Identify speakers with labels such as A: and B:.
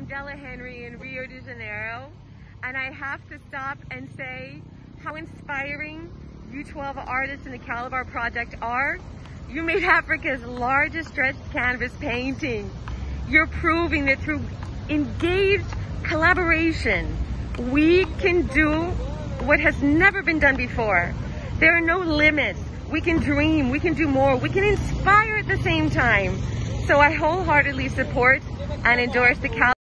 A: Della Henry in Rio de Janeiro, and I have to stop and say how inspiring you 12 artists in the Calabar project are. You made Africa's largest stretched canvas painting. You're proving that through engaged collaboration, we can do what has never been done before. There are no limits. We can dream, we can do more, we can inspire at the same time. So I wholeheartedly support and endorse the Calabar